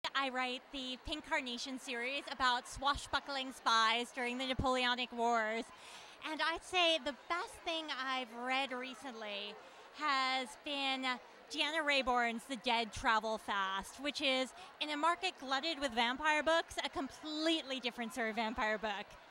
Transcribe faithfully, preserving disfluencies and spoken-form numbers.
I write the Pink Carnation Series about swashbuckling spies during the Napoleonic Wars. And I'd say the best thing I've read recently has been Deanna Raybourne's The Dead Travel Fast, which is, in a market glutted with vampire books, a completely different sort of vampire book.